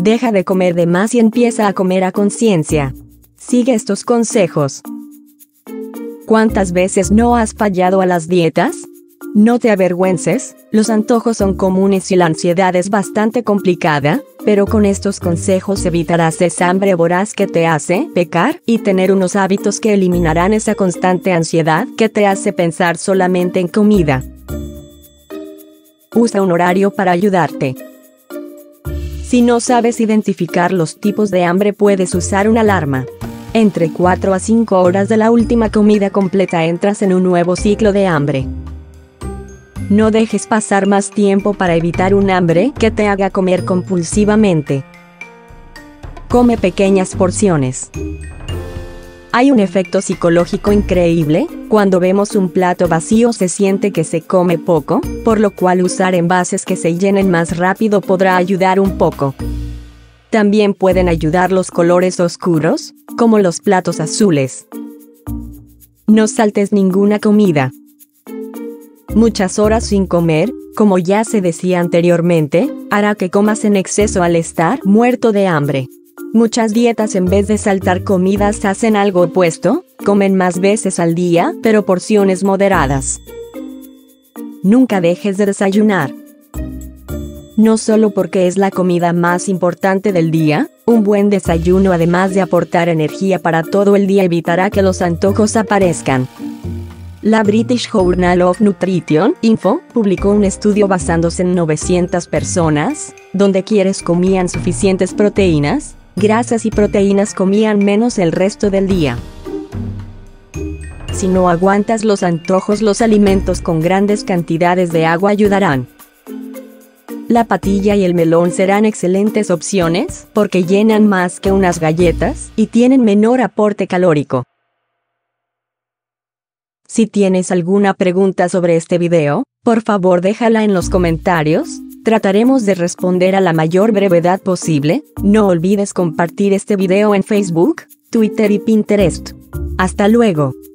Deja de comer de más y empieza a comer a conciencia. Sigue estos consejos. ¿Cuántas veces no has fallado a las dietas? No te avergüences, los antojos son comunes y la ansiedad es bastante complicada, pero con estos consejos evitarás esa hambre voraz que te hace pecar y tener unos hábitos que eliminarán esa constante ansiedad que te hace pensar solamente en comida. Usa un horario para ayudarte. Si no sabes identificar los tipos de hambre, puedes usar una alarma. Entre 4 a 5 horas de la última comida completa entras en un nuevo ciclo de hambre. No dejes pasar más tiempo para evitar un hambre que te haga comer compulsivamente. Come pequeñas porciones. Hay un efecto psicológico increíble, cuando vemos un plato vacío se siente que se come poco, por lo cual usar envases que se llenen más rápido podrá ayudar un poco. También pueden ayudar los colores oscuros, como los platos azules. No saltes ninguna comida. Muchas horas sin comer, como ya se decía anteriormente, hará que comas en exceso al estar muerto de hambre. Muchas dietas en vez de saltar comidas hacen algo opuesto, comen más veces al día, pero porciones moderadas. Nunca dejes de desayunar. No solo porque es la comida más importante del día, un buen desayuno además de aportar energía para todo el día evitará que los antojos aparezcan. La British Journal of Nutrition Info publicó un estudio basándose en 900 personas, donde quienes comían suficientes proteínas, grasas y proteínas comían menos el resto del día. Si no aguantas los antojos, los alimentos con grandes cantidades de agua ayudarán. La patilla y el melón serán excelentes opciones porque llenan más que unas galletas y tienen menor aporte calórico. Si tienes alguna pregunta sobre este video, por favor déjala en los comentarios, trataremos de responder a la mayor brevedad posible. No olvides compartir este video en Facebook, Twitter y Pinterest. Hasta luego.